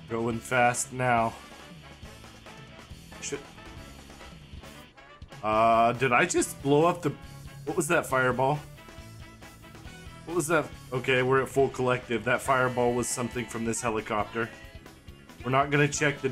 Going fast now. Shit. Did I just blow up the... What was that fireball? What was that? Okay, we're at full collective. That fireball was something from this helicopter. We're not gonna check the